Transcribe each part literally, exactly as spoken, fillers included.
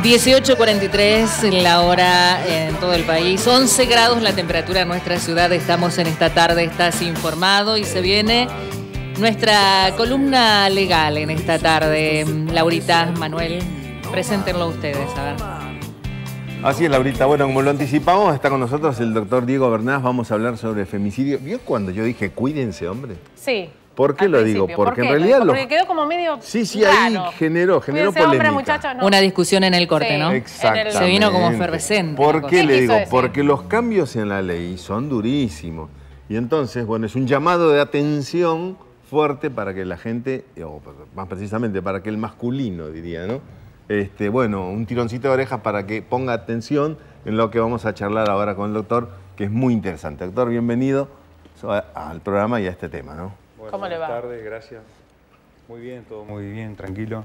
dieciocho cuarenta y tres la hora en todo el país, once grados la temperatura en nuestra ciudad. Estamos en esta tarde, estás informado, y se viene nuestra columna legal en esta tarde. Laurita, Manuel, preséntenlo ustedes, a ver. Así es, Laurita. Bueno, como lo anticipamos, está con nosotros el doctor Diego Bernás. Vamos a hablar sobre femicidio. ¿Vio cuando yo dije cuídense, hombre? Sí. ¿Por qué lo digo? Porque ¿Por en realidad... Porque los... quedó como medio Sí, sí, raro. ahí generó, generó Cuídense, polémica. hombre, muchachos, no. Una discusión en el corte, Sí. ¿no? Exactamente. Se vino como efervescente. ¿Por qué ¿Qué le quiso digo? decir? Porque los cambios en la ley son durísimos. Y entonces, bueno, es un llamado de atención fuerte para que la gente, o más precisamente para que el masculino, diría, ¿no? Este, bueno, un tironcito de orejas para que ponga atención en lo que vamos a charlar ahora con el doctor, que es muy interesante. Doctor, bienvenido al programa y a este tema, ¿no? Bueno, ¿Cómo le va? Buenas tardes, gracias. Muy bien, todo muy bien, tranquilo.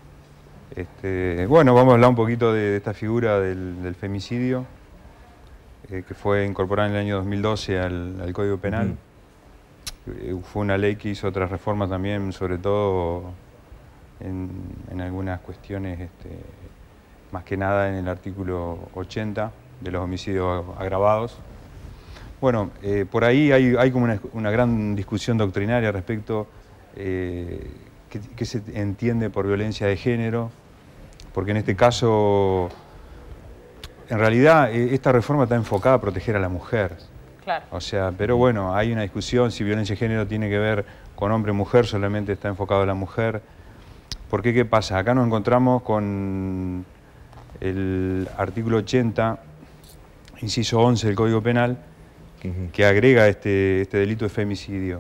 Este, bueno, vamos a hablar un poquito de, de esta figura del, del femicidio, eh, que fue incorporada en el año dos mil doce al, al Código Penal. Uh-huh. eh, fue una ley que hizo otras reformas también, sobre todo en, en algunas cuestiones, este, más que nada en el artículo ochenta de los homicidios agravados. Bueno, eh, por ahí hay, hay como una, una gran discusión doctrinaria respecto eh, qué, qué se entiende por violencia de género, porque en este caso, en realidad, eh, esta reforma está enfocada a proteger a la mujer. Claro. O sea, pero bueno, hay una discusión si violencia de género tiene que ver con hombre-mujer, solamente está enfocado a la mujer. ¿Por qué? ¿Qué pasa? Acá nos encontramos con el artículo ochenta, inciso once del Código Penal, que agrega este, este delito de femicidio.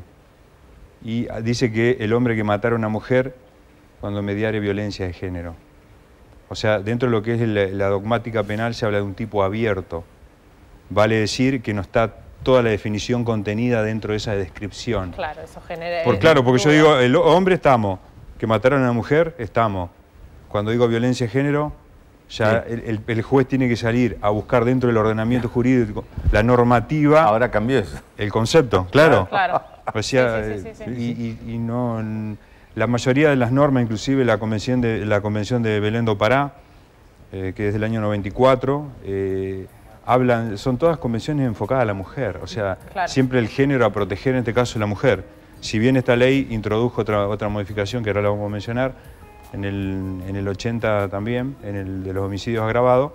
Y dice que el hombre que matara a una mujer cuando mediare violencia de género. O sea, dentro de lo que es la, la dogmática penal se habla de un tipo abierto. Vale decir que no está toda la definición contenida dentro de esa descripción. Claro, eso genera... Por, claro, porque yo digo, el hombre estamos, que mataron a una mujer, estamos. Cuando digo violencia de género, ya sí. el, el, el juez tiene que salir a buscar dentro del ordenamiento jurídico la normativa. Ahora cambió eso. El concepto, claro. Claro. O sea, sí, sí, sí, sí, sí. Y, y, y no, la mayoría de las normas, inclusive la convención de, la convención de Belén do Pará, eh, que es del año noventa y cuatro, eh, hablan, son todas convenciones enfocadas a la mujer. O sea, claro. Siempre el género a proteger, en este caso, la mujer. Si bien esta ley introdujo otra, otra modificación, que ahora la vamos a mencionar, En el, en el ochenta también, en el de los homicidios agravados.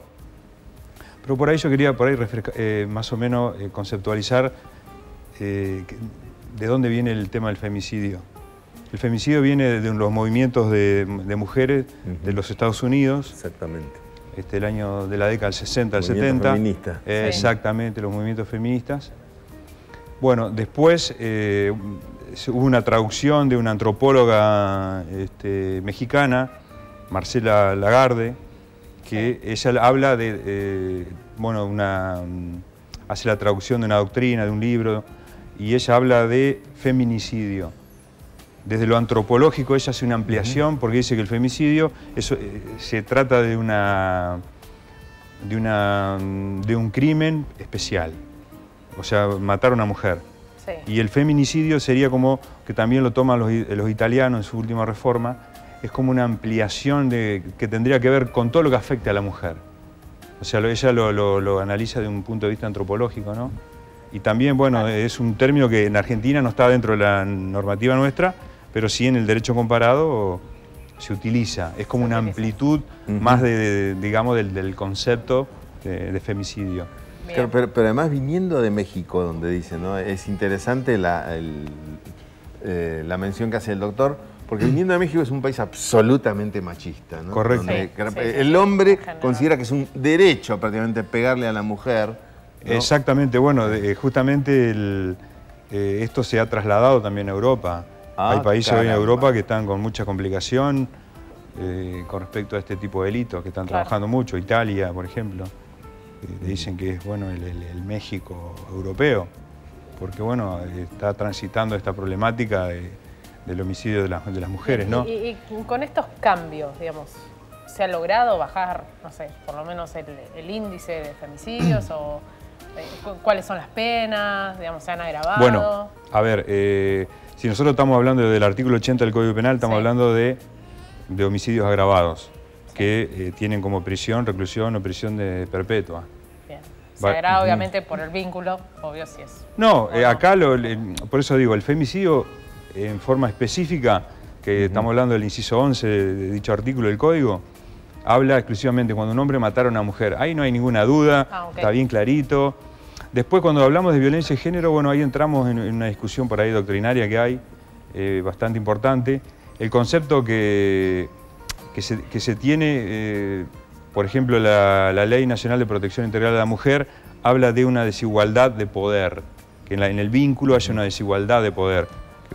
Pero por ahí yo quería por ahí refresca, eh, más o menos eh, conceptualizar eh, de dónde viene el tema del femicidio. El femicidio viene de los movimientos de, de mujeres uh-huh. de los Estados Unidos. Exactamente. Este, el año de la década del sesenta al setenta. Feminista. Eh, sí. Exactamente, los movimientos feministas. Bueno, después eh, hubo una traducción de una antropóloga este, mexicana, Marcela Lagarde, que ella habla de, eh, bueno, una, hace la traducción de una doctrina, de un libro, y ella habla de feminicidio. Desde lo antropológico ella hace una ampliación, uh-huh. porque dice que el femicidio eso, eh, se trata de, una, de, una, de un crimen especial. O sea, matar a una mujer. Sí. Y el feminicidio sería como, que también lo toman los, los italianos en su última reforma, es como una ampliación de, que tendría que ver con todo lo que afecte a la mujer. O sea, lo, ella lo, lo, lo analiza de un punto de vista antropológico, ¿no? Y también, bueno, claro. Es un término que en Argentina no está dentro de la normativa nuestra, pero sí en el derecho comparado se utiliza. Es como una amplitud uh-huh. más, de, de, digamos, del, del concepto de, de femicidio. Pero, pero, pero además viniendo de México, donde dice, ¿no? Es interesante la, el, eh, la mención que hace el doctor, porque viniendo de México es un país absolutamente machista, ¿no? Correcto. Donde Sí, sí, el sí, hombre sí, considera que es un derecho prácticamente pegarle a la mujer, ¿no? Exactamente, bueno, de, justamente el, eh, esto se ha trasladado también a Europa. Ah, Hay países hoy en Europa que están con mucha complicación eh, con respecto a este tipo de delitos, que están claro. trabajando mucho. Italia, por ejemplo. Dicen que es bueno el, el, el México europeo, porque bueno, está transitando esta problemática de, del homicidio de, la, de las mujeres, ¿no? Y, y, y con estos cambios, digamos, ¿se ha logrado bajar, no sé, por lo menos el, el índice de femicidios o eh, cuáles son las penas, digamos, se han agravado? Bueno, a ver, eh, si nosotros estamos hablando del artículo ochenta del Código Penal, estamos sí. hablando de, de homicidios agravados. que eh, tienen como prisión, reclusión o prisión de perpetua. Bien. Será Va, obviamente por el vínculo, obvio si es. No, eh, acá, lo, eh, por eso digo, el femicidio eh, en forma específica, que uh-huh. estamos hablando del inciso once de, de dicho artículo del Código, habla exclusivamente cuando un hombre matara a una mujer. Ahí no hay ninguna duda, ah, okay. está bien clarito. Después, cuando hablamos de violencia de género, bueno, ahí entramos en, en una discusión por ahí doctrinaria que hay, eh, bastante importante. El concepto que, que, se, que se tiene, eh, por ejemplo, la, la Ley Nacional de Protección Integral de la Mujer, habla de una desigualdad de poder, que en, la, en el vínculo haya una desigualdad de poder.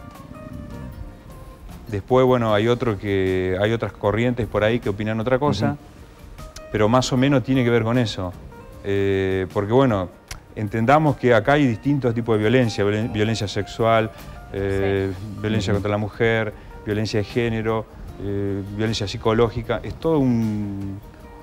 Después, bueno, hay, otro que, hay otras corrientes por ahí que opinan otra cosa, uh-huh. pero más o menos tiene que ver con eso. Eh, porque, bueno, entendamos que acá hay distintos tipos de violencia, violencia sexual, eh, sí. violencia uh-huh. contra la mujer, violencia de género, eh, violencia psicológica. Es todo un,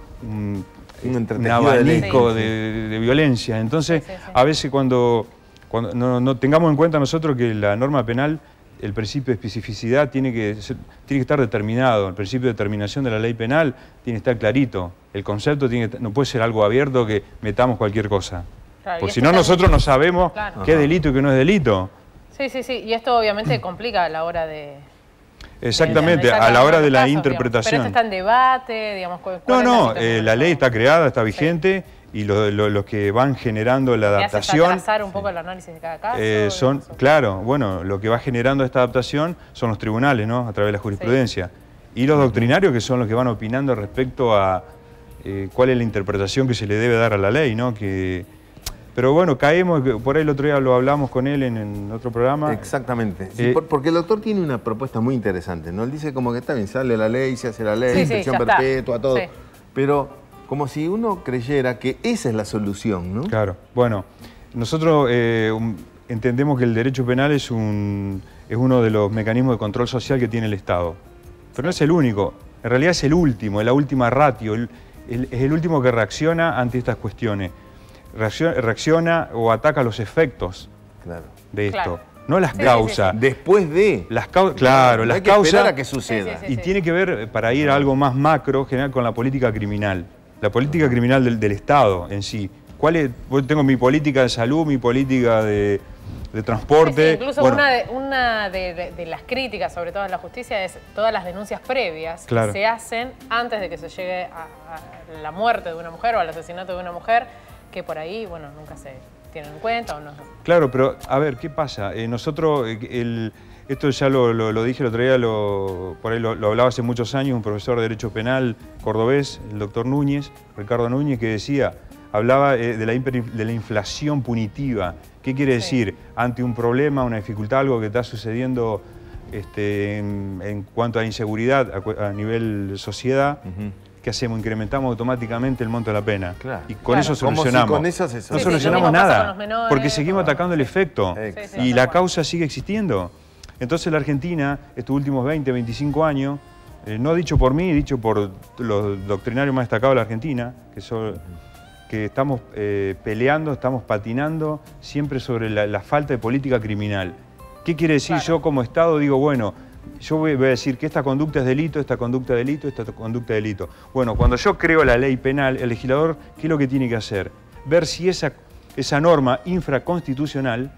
un, un, un abanico de, de, de violencia. Entonces, sí, sí, sí. a veces cuando, cuando no, no tengamos en cuenta nosotros que la norma penal, el principio de especificidad tiene que, ser, tiene que estar determinado, el principio de determinación de la ley penal tiene que estar clarito, el concepto tiene que, no puede ser algo abierto que metamos cualquier cosa, claro, porque si no nosotros no sabemos claro. qué es delito y qué no es delito. Sí, sí, sí, y esto obviamente complica a la hora de... Exactamente, de a la hora de la casos, interpretación. Digamos. Pero esto está en debate, digamos... ¿cuál no, es no, la eh, la ley está creada, está vigente... Sí. Y los lo, lo que van generando la adaptación... ¿Te hace atrasar un poco el análisis de cada caso? Eh, son, claro, bueno, lo que va generando esta adaptación son los tribunales, ¿no? A través de la jurisprudencia. Sí. Y los doctrinarios, que son los que van opinando respecto a eh, cuál es la interpretación que se le debe dar a la ley, ¿no? Que, pero bueno, caemos, por ahí el otro día lo hablamos con él en, en otro programa. Exactamente, sí, eh, por, porque el doctor tiene una propuesta muy interesante, ¿no? Él dice como que está bien, sale la ley, se hace la ley, sí, prisión sí, perpetua, está. todo, Sí. pero... como si uno creyera que esa es la solución, ¿no? Claro. Bueno, nosotros eh, un, entendemos que el derecho penal es, un, es uno de los mecanismos de control social que tiene el Estado. Pero no es el único. En realidad es el último, es la última ratio. El, el, es el último que reacciona ante estas cuestiones. Reacciona, reacciona o ataca los efectos claro. de esto. Claro. No las sí, causas. Sí, sí. Después de... Las cau claro, no las causas... esperar a que suceda. Sí, sí, sí, y sí. tiene que ver, para ir a algo más macro, general, con la política criminal. La política criminal del, del Estado en sí. ¿Cuál es? Yo tengo mi política de salud, mi política de, de transporte. Sí, sí, incluso bueno, una, de, una de, de, de las críticas, sobre todo en la justicia, es todas las denuncias previas claro. que se hacen antes de que se llegue a, a la muerte de una mujer o al asesinato de una mujer, que por ahí, bueno, nunca se tienen en cuenta o no. Claro, pero a ver, ¿qué pasa? Eh, nosotros, el, esto ya lo, lo, lo dije el otro día, lo, por ahí lo, lo hablaba hace muchos años, un profesor de Derecho Penal cordobés, el doctor Núñez, Ricardo Núñez, que decía, hablaba eh, de, la hiper, de la inflación punitiva. ¿Qué quiere decir? Sí. Ante un problema, una dificultad, algo que está sucediendo este, en, en cuanto a inseguridad a, a nivel sociedad, uh-huh. ¿qué hacemos? Incrementamos automáticamente el monto de la pena. Claro. Y con claro. eso solucionamos. Si con eso se no sí, solucionamos sí, nada, menores, porque seguimos atacando el efecto. Sí, sí, y sí, la sí. causa sigue existiendo. Entonces la Argentina, estos últimos veinte, veinticinco años, eh, no dicho por mí, dicho por los doctrinarios más destacados de la Argentina, que, son, que estamos eh, peleando, estamos patinando siempre sobre la, la falta de política criminal. ¿Qué quiere decir? Claro. Yo como Estado digo, bueno, yo voy a decir que esta conducta es delito, esta conducta es delito, esta conducta es delito. Bueno, cuando yo creo la ley penal, el legislador, ¿qué es lo que tiene que hacer? Ver si esa, esa norma infraconstitucional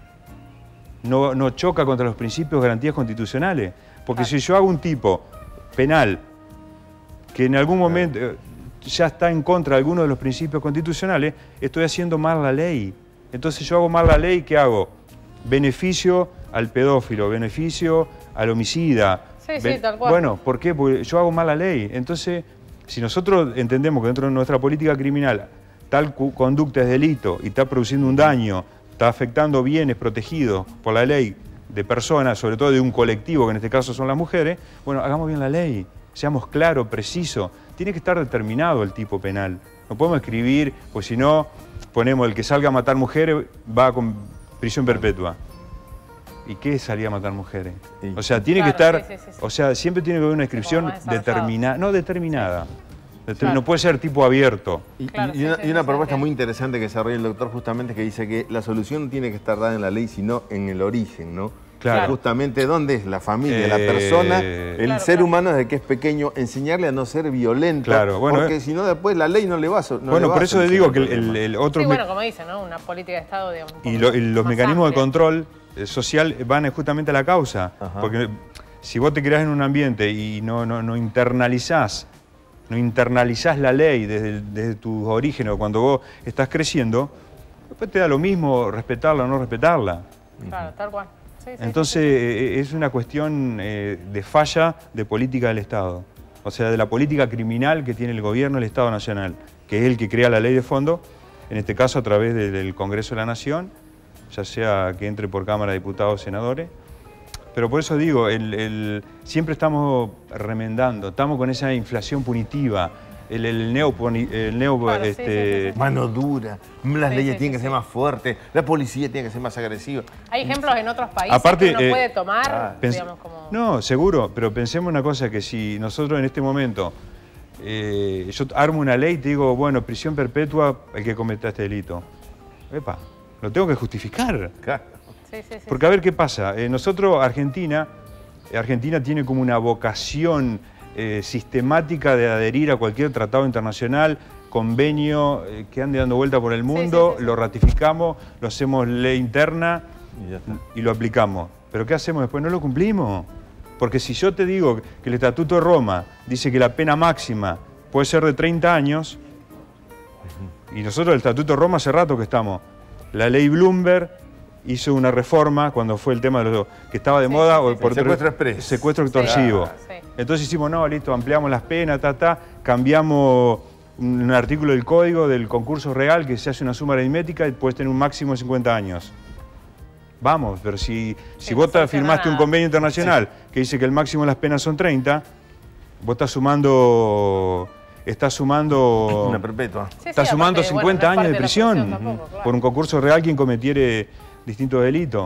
no, no choca contra los principios de garantías constitucionales. Porque claro. si yo hago un tipo penal que en algún momento eh, ya está en contra de alguno de los principios constitucionales, estoy haciendo mal la ley. Entonces yo hago mal la ley, ¿qué hago? Beneficio al pedófilo, beneficio al homicida. Sí, sí, tal cual. Bueno, ¿por qué? Porque yo hago mal la ley. Entonces, si nosotros entendemos que dentro de nuestra política criminal tal conducta es delito y está produciendo un daño, está afectando bienes protegidos por la ley de personas, sobre todo de un colectivo, que en este caso son las mujeres, bueno, hagamos bien la ley, seamos claros, precisos. Tiene que estar determinado el tipo penal. No podemos escribir, pues si no, ponemos el que salga a matar mujeres va con prisión perpetua. ¿Y qué es salir a matar mujeres? Sí. O sea, tiene claro, que estar, sí, sí, sí. o sea, siempre tiene que haber una inscripción determinada, no determinada. Claro. No puede ser tipo abierto. Y, claro, y, una, sí, sí, y una sí, propuesta sí. muy interesante que desarrolla el doctor justamente que dice que la solución no tiene que estar dada en la ley, sino en el origen, ¿no? Claro. Justamente dónde es la familia, Eh, la persona, el Claro, ser claro. humano desde que es pequeño, enseñarle a no ser violento, Claro, bueno, porque eh. si no después la ley no le va a so- no le bueno, va por a eso le solucionar digo que el, problema. el- el otro... Sí, me- bueno, como dice, ¿no? Una política de Estado, digamos. un Y, poco lo- y los más mecanismos de amplia. control eh, social van justamente a la causa. Ajá. Porque si vos te creás en un ambiente y no, no, no internalizás, no internalizás la ley desde, el- desde tus orígenes, cuando vos estás creciendo, después te da lo mismo respetarla o no respetarla. Claro, tal cual. Sí, sí, Entonces eh, es una cuestión eh, de falla de política del Estado. O sea, de la política criminal que tiene el gobierno del Estado Nacional, que es el que crea la ley de fondo, en este caso a través de- del Congreso de la Nación, ya sea que entre por Cámara de Diputados o Senadores. Pero por eso digo, el- el- siempre estamos remendando, estamos con esa inflación punitiva, el, el neo... El neo Claro, sí, este, sí, sí, sí. Mano dura, las Sí, leyes sí, tienen sí, que sí. ser más fuertes, la policía tiene que ser más agresiva. Hay ejemplos en otros países Aparte, que uno eh, puede tomar, ah, Pens- digamos, como... No, seguro, pero pensemos una cosa, que si nosotros en este momento, eh, yo armo una ley y te digo, bueno, prisión perpetua el que cometa este delito. Epa, lo tengo que justificar. Claro. Sí, sí, sí. Porque a ver qué pasa. Eh, nosotros, Argentina, Argentina tiene como una vocación eh, sistemática de adherir a cualquier tratado internacional, convenio eh, que ande dando vuelta por el mundo, sí, sí, sí. lo ratificamos, lo hacemos ley interna Y ya está. y lo aplicamos. ¿Pero qué hacemos después? No lo cumplimos. Porque si yo te digo que el Estatuto de Roma dice que la pena máxima puede ser de treinta años, y nosotros el Estatuto de Roma hace rato que estamos. La ley Bloomberg hizo una reforma cuando fue el tema de los que estaba de Sí, moda sí, o sí, sí. por Secuestro express. secuestro Sí, extorsivo. sí. Entonces hicimos, no, listo, ampliamos las penas, ta, ta, cambiamos un artículo del código del concurso real que se hace una suma aritmética y puedes tener un máximo de cincuenta años. Vamos, pero si, si Sí, vos no te soluciona firmaste un nada. convenio internacional que dice que el máximo de las penas son treinta, vos estás sumando, estás sumando, Una perpetua. Sí, sí, estás sumando aparte, bueno, cincuenta no es años parte de la prisión solución tampoco, claro. por un concurso real quien cometiere distintos delitos.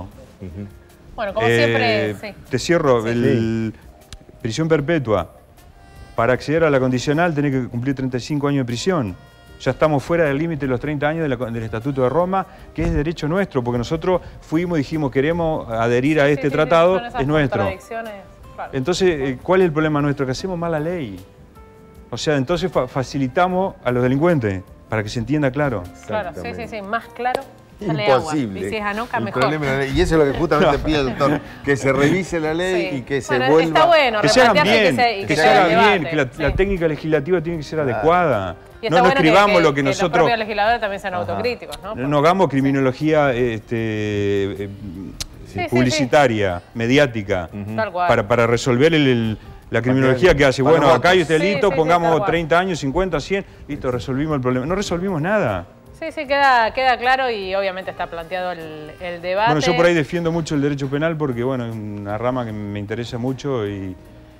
Bueno, como Eh, siempre, sí. Te cierro, Sí. el, prisión perpetua. Para acceder a la condicional tenés que cumplir treinta y cinco años de prisión. Ya estamos fuera del límite de los treinta años de la- del Estatuto de Roma, que es derecho nuestro, porque nosotros fuimos y dijimos queremos adherir a Sí, este sí, sí, tratado, son esas es nuestro. contradicciones, claro. Entonces, eh, ¿cuál es el problema nuestro? Que hacemos mal la ley. O sea, entonces fa- facilitamos a los delincuentes, para que se entienda claro. Claro, sí, sí, Exactamente. sí, más claro. Dale agua. Imposible. Y si es Anoca, El mejor. problema es la ley. Y eso es lo que justamente pide el doctor, que se revise la ley Sí. y que se Bueno, vuelva... está bueno, Que se hagan replantearse y bien, que se- y que que se se haga hagan el bien, debate, que la, la sí. técnica legislativa tiene que ser adecuada. Y está No, no bueno que- escribamos que, lo que que los nosotros... propios legisladores también sean autocríticos, ¿no? No hagamos criminología este, eh, Sí, sí, publicitaria, mediática, Tal cual. para, para resolver el- el- la criminología que hace. para Bueno, los acá hay votos. este Sí, delito, sí, sí, pongamos tal cual. treinta años, cincuenta, cien, listo, resolvimos el problema. No resolvimos nada. Sí, sí, queda, queda claro y obviamente está planteado el, el debate. Bueno, yo por ahí defiendo mucho el derecho penal porque, bueno, es una rama que me interesa mucho y,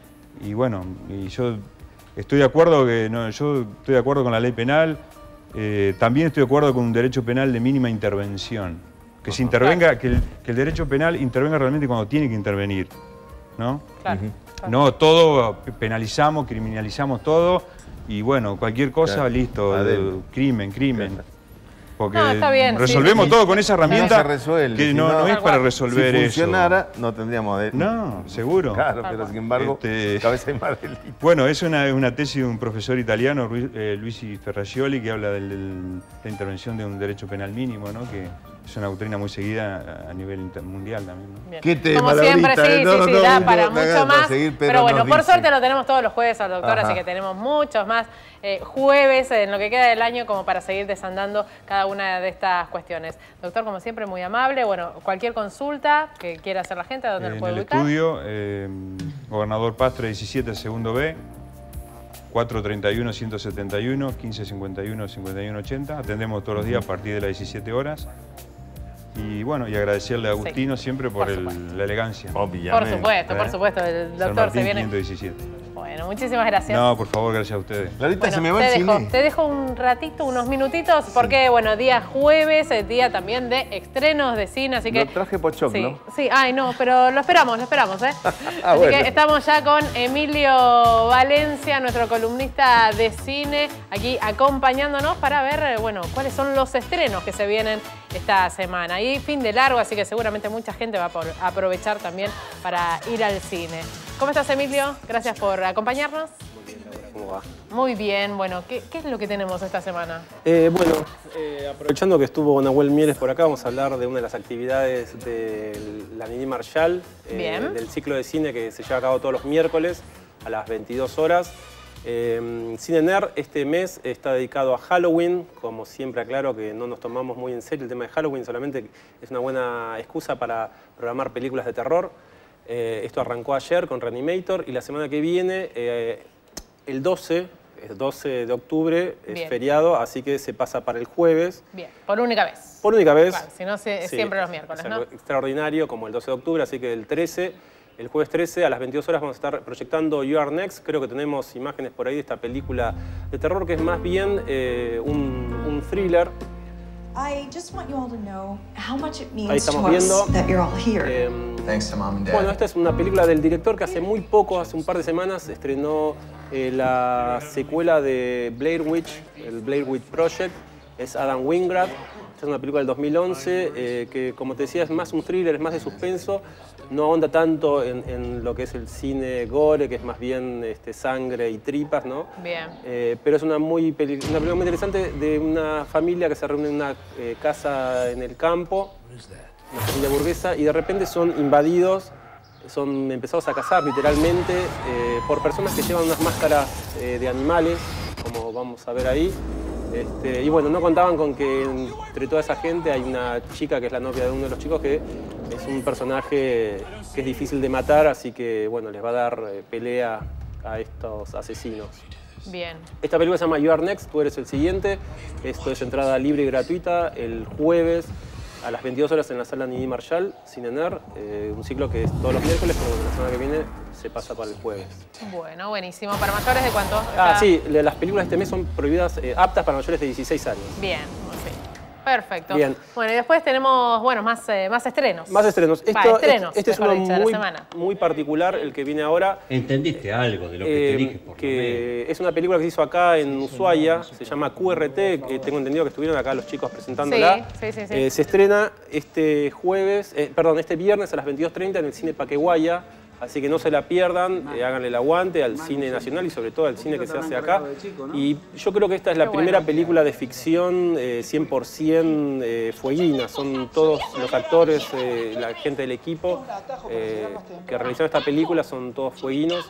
y bueno, y yo estoy de acuerdo que no, yo estoy de acuerdo con la ley penal, eh, también estoy de acuerdo con un derecho penal de mínima intervención, que se intervenga, que el, que el derecho penal intervenga realmente cuando tiene que intervenir, ¿no? Claro, claro. No todo penalizamos, criminalizamos todo y bueno, cualquier cosa, Claro. listo, Adentro. crimen, crimen. Claro. Porque No, está bien, sí, resolvemos sí. todo con esa herramienta se resuelve, que si no, no- no es Tal para cual. resolver si eso. funcionara, no tendríamos... De... No, seguro. Claro, Tal pero cual. sin embargo, Este- cabeza y más delito. Bueno, es una, una tesis de un profesor italiano, Ruiz- eh, Luigi Ferrajoli, que habla del- del- de la intervención de un derecho penal mínimo, ¿no? Que es una doctrina muy seguida a, a nivel inter- mundial también, ¿no? Bien. Qué tema, Como siempre, Laurita, sí, ¿eh? No, sí, sí, no, da no, para da ganas mucho de más. seguir, pero pero bueno, nos por dice. suerte lo tenemos todos los jueves al doctor, Ajá. así que tenemos muchos más eh, jueves en lo que queda del año como para seguir desandando cada una de estas cuestiones. Doctor, como siempre, muy amable. Bueno, cualquier consulta que quiera hacer la gente, ¿a dónde lo En puede el ubicar? estudio, eh, Gobernador Pastre diecisiete, segundo B, cuatro treinta y uno, ciento setenta y uno, quince cincuenta y uno, cincuenta y uno ochenta. Atendemos todos los días a partir de las diecisiete horas. Y bueno, y agradecerle a Agustino siempre por, por el- supuesto. la elegancia. Obviamente. Por supuesto, por ¿eh? supuesto. El San doctor se Martín viene quinientos diecisiete. Bueno, muchísimas gracias. No, por favor, gracias a ustedes. Clarita, Bueno, se me va te el dejo, cine. te dejo un ratito, unos minutitos, porque, bueno, día jueves, es día también de estrenos de cine, así que... Lo traje Pochoclo. Sí, sí, ay, no, pero lo esperamos, lo esperamos, ¿eh? Ah, así bueno. que estamos ya con Emilio Valencia, nuestro columnista de cine, aquí acompañándonos para ver, bueno, cuáles son los estrenos que se vienen esta semana. Y fin de largo, así que seguramente mucha gente va a aprovechar también para ir al cine. ¿Cómo estás, Emilio? Gracias por acompañarnos. ¿Cómo va? Muy bien, bueno, ¿qué, qué es lo que tenemos esta semana? Eh, bueno, eh, aprovechando que estuvo Nahuel Mieres por acá, vamos a hablar de una de las actividades de la Nini Marshall, eh, Bien. del ciclo de cine que se lleva a cabo todos los miércoles a las veintidós horas. Eh, Cine Nerd este mes está dedicado a Halloween. Como siempre aclaro que no nos tomamos muy en serio el tema de Halloween, solamente es una buena excusa para programar películas de terror. Eh, esto arrancó ayer con Reanimator y la semana que viene, eh, el doce, el doce de octubre, es Bien. feriado, así que se pasa para el jueves. Bien, por única vez. Por única vez. Claro, si no, se- Sí, siempre los miércoles, es algo ¿no? extraordinario, como el doce de octubre, así que el trece, el jueves trece, a las veintidós horas vamos a estar proyectando You Are Next. Creo que tenemos imágenes por ahí de esta película de terror, que es más bien eh, un, un thriller. I just want you all to know how much it Ahí means to estamos viendo. us that you're all here. eh, Thanks to Mom and Dad. Bueno, esta es una película del director que hace muy poco, hace un par de semanas, estrenó eh, la secuela de Blair Witch, el Blair Witch Project. Es Adam Wingard. Esta es una película del dos mil once eh, que, como te decía, es más un thriller, es más de suspenso. No ahonda tanto en, en lo que es el cine gore, que es más bien este, sangre y tripas, ¿no? Bien. Eh, pero es una, muy peli- una película muy interesante de una familia que se reúne en una eh, casa en el campo, una familia burguesa, y de repente son invadidos, son empezados a cazar literalmente eh, por personas que llevan unas máscaras eh, de animales, como vamos a ver ahí. Este, y bueno, no contaban con que entre toda esa gente hay una chica que es la novia de uno de los chicos que es un personaje que es difícil de matar, así que bueno, les va a dar eh, pelea a estos asesinos. Bien. Esta película se llama You Are Next, tú eres el siguiente. Esto es entrada libre y gratuita el jueves a las veintidós horas en la sala Nini Marshall, Cine Nerd, eh, un ciclo que es todos los miércoles, pero la semana que viene se pasa para el jueves. Bueno, buenísimo. ¿Para mayores de cuánto? Ah, Está- sí, las películas de este mes son prohibidas, eh, aptas para mayores de dieciséis años. Bien, sí. Perfecto. Bien. Bueno, y después tenemos, bueno, más, eh, más estrenos. Más estrenos. Va, Esto, estrenos, este es mejor uno dicho, de la muy, semana. muy particular, el que viene ahora. ¿Entendiste algo de lo que te Eh, dije? Por lo menos? que es una película que se hizo acá en Ushuaia, se llama Q R T, que tengo entendido que estuvieron acá los chicos presentándola. Sí, sí, sí, sí. Eh, se estrena este jueves, eh, perdón, este viernes a las veintidós treinta en el Cine Paqueguaya, así que no se la pierdan, eh, háganle el aguante al cine nacional y sobre todo al cine que se hace acá. Y yo creo que esta es la Qué primera bueno. película de ficción eh, cien por ciento eh, fueguina, son todos los actores, eh, la gente del equipo eh, que realizaron esta película, son todos fueguinos.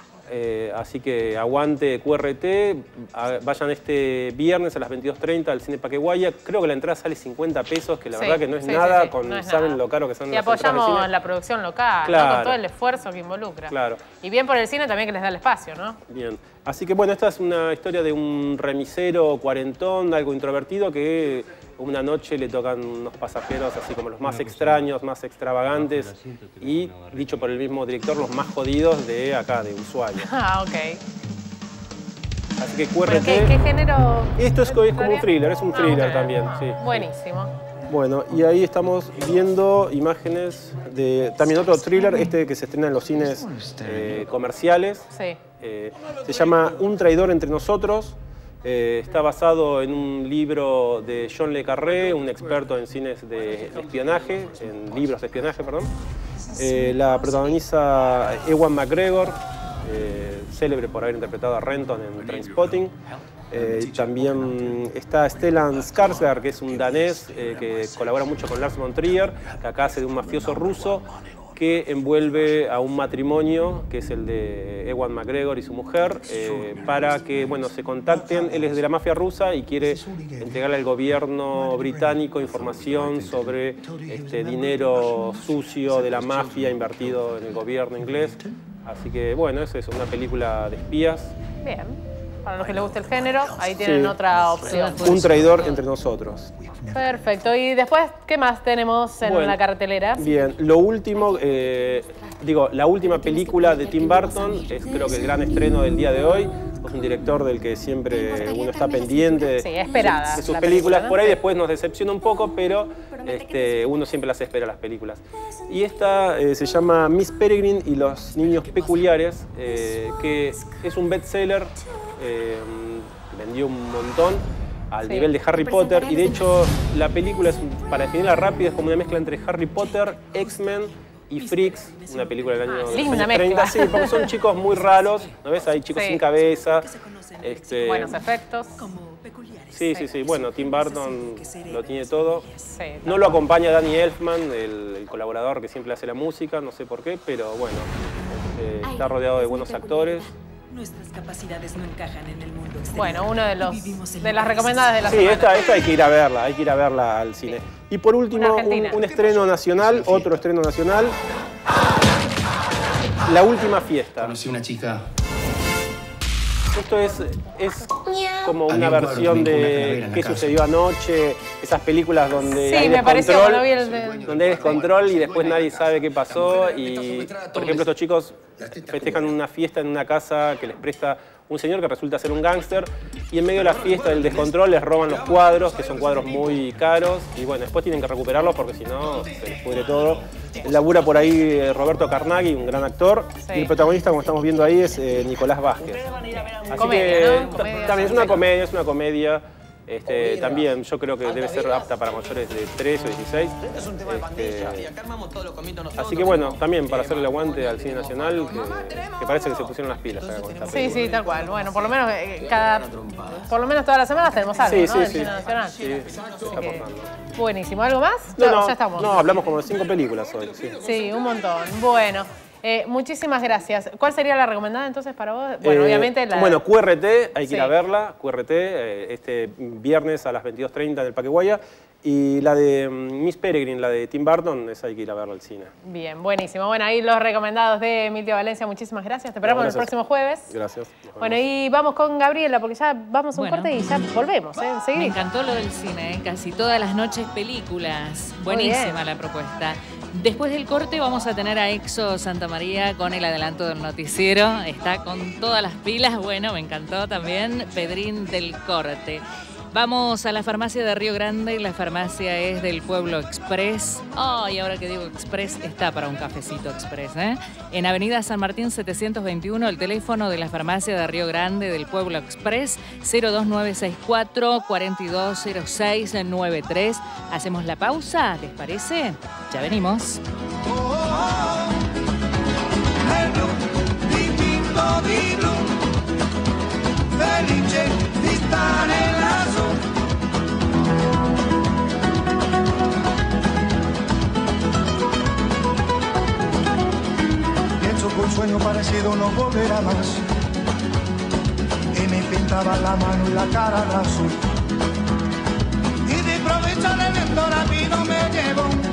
Eh, así que aguante Q R T, a- vayan este viernes a las veintidós treinta al Cine Paqueguaya. Creo que la entrada sale cincuenta pesos, que la Sí, verdad que no es sí, sí, nada, sí, con, no es saben nada. lo caro que son Y las entradas de apoyamos cine. la producción local, ¿no? Claro. Con todo el esfuerzo que involucra. Claro. Y bien por el cine también que les da el espacio, ¿no? Bien. Así que bueno, esta es una historia de un remisero cuarentón, algo introvertido, que una noche le tocan unos pasajeros así como los más extraños, más extravagantes y, dicho por el mismo director, los más jodidos de acá, de Ushuaia. Ah, ok. Así que Q R Bueno, T... ¿qué, qué género? Esto es, es como un ¿Historia? thriller, es un Ah, thriller ok. también, sí. Buenísimo. Bueno, y ahí estamos viendo imágenes de también otro thriller, este que se estrena en los cines eh, comerciales. Sí. Eh, se llama Un traidor entre nosotros. Eh, está basado en un libro de John Le Carré, un experto en cines de espionaje, en libros de espionaje, perdón. Eh, la protagoniza Ewan McGregor, eh, célebre por haber interpretado a Renton en Trainspotting. Eh, también está Stellan Skarsgård, que es un danés eh, que colabora mucho con Lars von Trier, que acá hace de un mafioso ruso que envuelve a un matrimonio, que es el de Ewan McGregor y su mujer, eh, para que bueno, se contacten. Él es de la mafia rusa y quiere entregarle al gobierno británico información sobre este dinero sucio de la mafia invertido en el gobierno inglés. Así que bueno, eso es una película de espías. Bien. para los que les guste el género, ahí tienen Sí. otra opción. Un traidor entre nosotros. Perfecto. Y después, ¿qué más tenemos en Bueno, la cartelera? Bien, lo último, eh, digo, la última película de Tim Burton es creo que el gran estreno del día de hoy. Es un director del que siempre uno está pendiente de, Sí, esperada de sus la películas. película, ¿no? Por ahí después nos decepciona un poco, pero este, uno siempre las espera, las películas. Y esta eh, se llama Miss Peregrine y los niños peculiares, eh, que es un bestseller, eh, vendió un montón, al Sí. nivel de Harry Potter, y de hecho la película, es, para definirla rápida, es como una mezcla entre Harry Potter, X-Men y Freaks, una película del año de los linda años treinta. mezcla. Sí, porque son chicos muy raros, ¿no ves? Hay chicos Sí. sin cabeza. Este, Buenos efectos. sí, sí, sí. Bueno, Tim Burton lo tiene todo. Sí, No lo acompaña Danny Elfman, el, el colaborador que siempre hace la música, no sé por qué, pero bueno, eh, está rodeado de buenos actores. Nuestras capacidades no encajan en el mundo exterior. Bueno, uno de los Vivimos en de las recomendadas de la Sí, semana. esta, esta hay que ir a verla, hay que ir a verla al cine. Y por último, Una un, argentina. un estreno nacional, otro estreno nacional. La última fiesta. Conocí una chica. Esto es, es como una Había un cuadro versión también con una de calavera en la qué casa. sucedió anoche, esas películas donde Sí, hay me pareció descontrol, cuando vi el de- donde hay descontrol y después nadie sabe qué pasó. Y, por ejemplo, estos chicos festejan una fiesta en una casa que les presta un señor que resulta ser un gángster, y en medio de la fiesta del descontrol les roban los cuadros, que son cuadros muy caros, y bueno, después tienen que recuperarlos porque si no se les pudre todo. Labura por ahí eh, Roberto Carnaghi, un gran actor, Sí. y el protagonista, como estamos viendo ahí, es eh, Nicolás Vázquez. Así Comedia, que ¿no? ta- Comedia, también es una perfecto. comedia, es una comedia. Este, también yo creo que debe ser apta para mayores de trece o dieciséis. Este, así que bueno, también para hacerle aguante al cine nacional, que, que parece que se pusieron las pilas acá con esta Sí, película. sí, tal cual. Bueno, por lo menos eh, cada, por lo menos todas las semanas tenemos algo, Sí, ¿no? sí, Del sí. cine nacional. Sí, se está Así que, aportando. buenísimo. ¿Algo más? No, Ya- no, ya estamos. no, hablamos como de cinco películas hoy. Sí. Sí, un montón. Bueno, eh, muchísimas gracias. ¿Cuál sería la recomendada entonces para vos? Bueno, Eh, obviamente la... Bueno, Q R T, hay que ir Sí. a verla. Q R T, eh, este viernes a las veintidós treinta en el Parque Güell. Y la de mm, Miss Peregrine, la de Tim Burton, esa hay que ir a verla al cine. Bien, buenísimo. Bueno, ahí los recomendados de Emilio Valencia. Muchísimas gracias. Te esperamos No, el gracias. próximo jueves. Gracias. Nos vemos. Bueno, y vamos con Gabriela, porque ya vamos a un Bueno. corte y ya volvemos, ¿eh? Me Enseguida. encantó lo del cine, ¿eh? Casi todas las noches películas. Buenísima bien. la propuesta. Después del corte vamos a tener a Exo Santa María con el adelanto del noticiero. Está con todas las pilas. Bueno, me encantó también Pedrín del Corte. Vamos a la farmacia de Río Grande y la farmacia es del Pueblo Express. Oh, y ahora que digo Express, está para un cafecito Express, ¿eh? En Avenida San Martín setecientos veintiuno, el teléfono de la farmacia de Río Grande del Pueblo Express, cero dos nueve seis cuatro, cuatro dos cero seis nueve tres. Hacemos la pausa, ¿les parece? Ya venimos. Felice di stare lassù. Pienso que un sueño parecido no volverá más. Y me pintaba la mano y la cara de azul. Y de improviso el viento rápido me llevó.